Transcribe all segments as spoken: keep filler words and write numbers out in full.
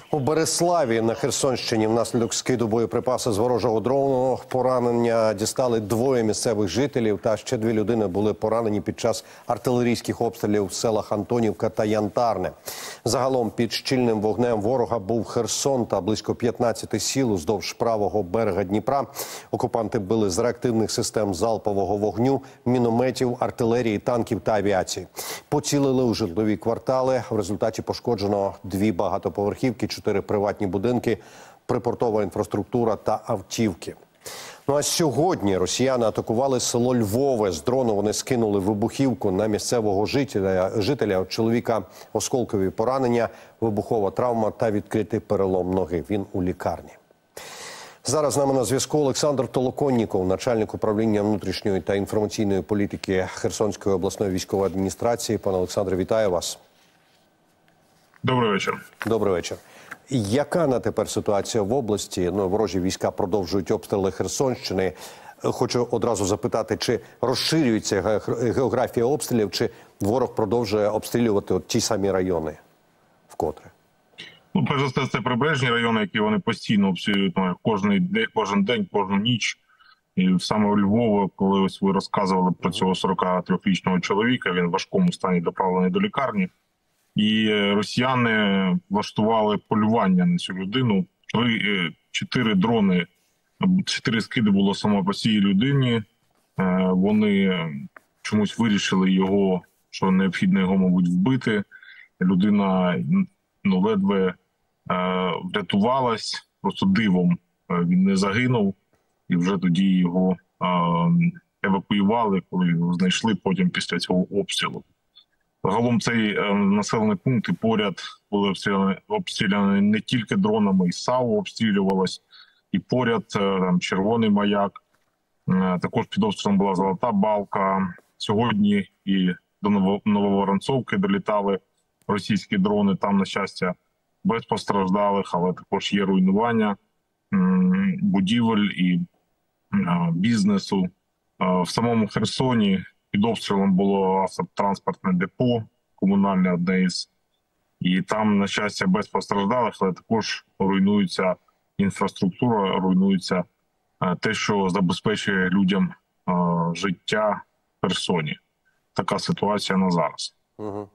У Береславі на Херсонщині внаслідок скиду боєприпаси з ворожого дрону поранення дістали двоє місцевих жителів, та ще дві людини були поранені під час артилерійських обстрілів в селах Антонівка та Янтарне. Загалом під щільним вогнем ворога був Херсон та близько п'ятнадцяти сіл уздовж правого берега Дніпра. Окупанти били з реактивних систем залпового вогню, мінометів, артилерії, танків та авіації. Поцілили у житлові квартали. В результаті пошкоджено дві багатоповерхівки, чотири приватні будинки, припортова інфраструктура та автівки. Ну а сьогодні росіяни атакували село Львове. З дрону вони скинули вибухівку на місцевого жителя. жителя. У чоловіка осколкові поранення, вибухова травма та відкритий перелом ноги. Він у лікарні. Зараз з нами на зв'язку Олександр Толоконніков, начальник управління внутрішньої та інформаційної політики Херсонської обласної військової адміністрації. Пане Олександре, вітаю вас. Добрий вечір. Добрий вечір. Яка на тепер ситуація в області? Ну, ворожі війська продовжують обстріли Херсонщини. Хочу одразу запитати, чи розширюється географія обстрілів, чи ворог продовжує обстрілювати от ті самі райони вкотре? Ну, перш за все, це прибережні райони, які вони постійно обстрілюють ну, кожен день, кожен день, кожну ніч. І саме у Львові, коли ось ви розказували про цього сорокатрирічного чоловіка, він в важкому стані доправлений до лікарні. І росіяни влаштували полювання на цю людину. Три, чотири дрони, чотири скиди було саме по цій людині. Вони чомусь вирішили його, що необхідно його, мабуть, вбити. Людина ну, ледве врятувалась, просто дивом він не загинув. І вже тоді його евакуювали, коли його знайшли потім після цього обстрілу. Загалом цей е, населений пункт і поряд були обстріляні, обстріляні не тільки дронами, і САУ обстрілювалось, і поряд е, там, Червоний Маяк, е, також під обстрілом була Золота Балка. Сьогодні і до Нововоронцовки долітали російські дрони, там, на щастя, без постраждалих, але також є руйнування е, будівель і е, бізнесу. Е, в самому Херсоні під обстрілом було автотранспортне депо, комунальне одне із. І там, на щастя, без постраждалих, але також руйнується інфраструктура, руйнується те, що забезпечує людям життя в Херсоні. Така ситуація на зараз. Угу.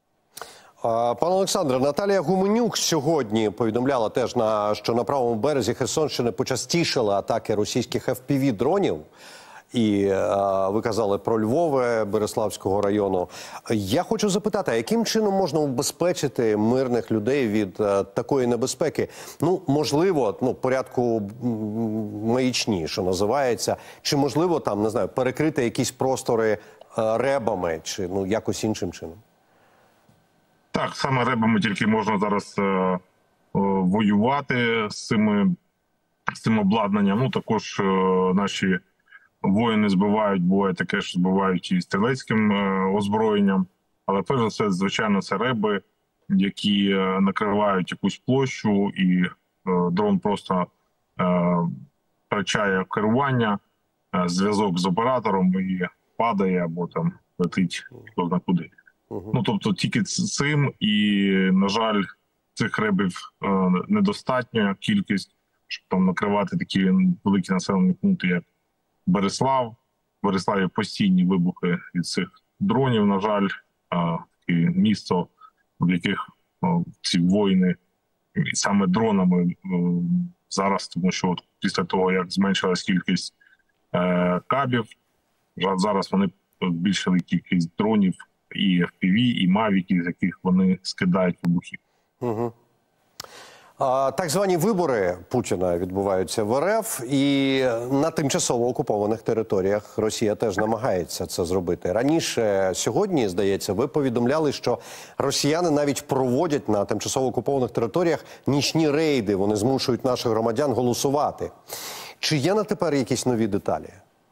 Пане Олександре, Наталія Гуменюк сьогодні повідомляла теж, на, що на правому березі Херсонщини почастішали атаки російських еф пі ві-дронів. І а, ви казали про Львове, Береславського району. Я хочу запитати, а яким чином можна убезпечити мирних людей від а, такої небезпеки? Ну, можливо, ну, порядку маячні, що називається, чи можливо там, не знаю, перекрити якісь простори а, ребами, чи ну, якось іншим чином? Так, саме ребами тільки можна зараз е, воювати з цими, з цим обладнанням. Ну, також е, наші воїни збивають, буває таке, що збивають і стрілецьким е, озброєнням. Але перш за все, звичайно, це реби, які е, накривають якусь площу, і е, дрон просто е, втрачає керування, е, зв'язок з оператором і падає або там летить хто зна куди. Uh-huh. Ну, тобто тільки цим, і, на жаль, цих ребів е, недостатня кількість, щоб там накривати такі великі населені пункти, як Береслав. В Береславі постійні вибухи від цих дронів, на жаль, таке місто, в яких ці воїни саме дронами зараз, тому що от після того, як зменшилась кількість кабів, зараз вони збільшили кількість дронів і еф пі ві, і мавіки, з яких вони скидають вибухи. Угу. Так звані вибори Путіна відбуваються в ер еф, і на тимчасово окупованих територіях Росія теж намагається це зробити. Раніше, сьогодні, здається, ви повідомляли, що росіяни навіть проводять на тимчасово окупованих територіях нічні рейди, вони змушують наших громадян голосувати. Чи є на тепер якісь нові деталі?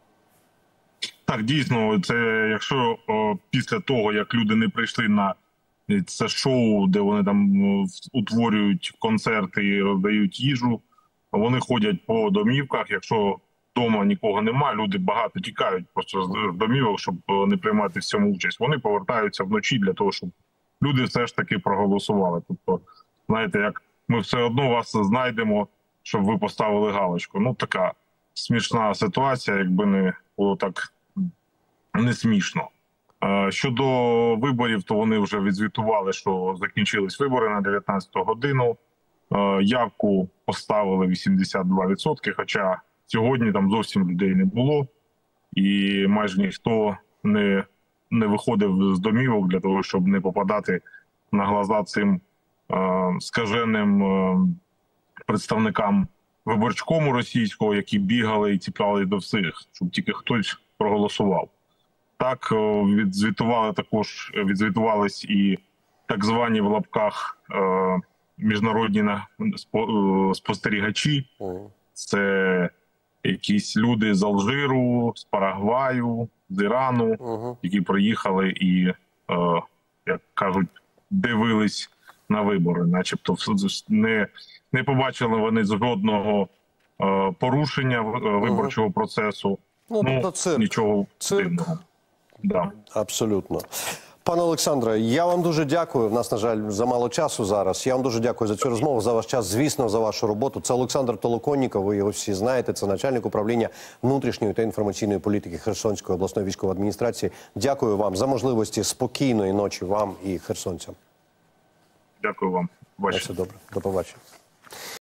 Так, дійсно, це якщо о, після того, як люди не прийшли на це шоу, де вони там утворюють концерти і роздають їжу, вони ходять по домівках. Якщо вдома нікого немає, люди багато тікають просто з домівок, щоб не приймати в цьому участь. Вони повертаються вночі для того, щоб люди все ж таки проголосували. Тобто, знаєте, як ми все одно вас знайдемо, щоб ви поставили галочку. Ну, така смішна ситуація, якби не було так не смішно. Щодо виборів, то вони вже відзвітували, що закінчились вибори на дев'ятнадцяту годину. Явку поставили вісімдесят два відсотки, хоча сьогодні там зовсім людей не було. І майже ніхто не, не виходив з домівок для того, щоб не попадати на глаза цим е, скаженим е, представникам виборчкому російського, які бігали і ціпляли до всіх, щоб тільки хтось проголосував. Так, відзвітували також, відзвітувались і так звані в лапках е, міжнародні спостерігачі. Це якісь люди з Алжиру, з Парагваю, з Ірану, які приїхали і, е, як кажуть, дивились на вибори. Начебто не, не побачили вони жодного е, порушення виборчого процесу. Ну, ну тобто цирк. Нічого Цирк. дивного. Да. Абсолютно. Пане Олександре, я вам дуже дякую. В нас, на жаль, замало часу зараз. Я вам дуже дякую за цю розмову, за ваш час, звісно, за вашу роботу. Це Олександр Толоконніков, ви його всі знаєте. Це начальник управління внутрішньої та інформаційної політики Херсонської обласної військової адміністрації. Дякую вам за можливості спокійної ночі вам і херсонцям. Дякую вам. На все добре. До побачення.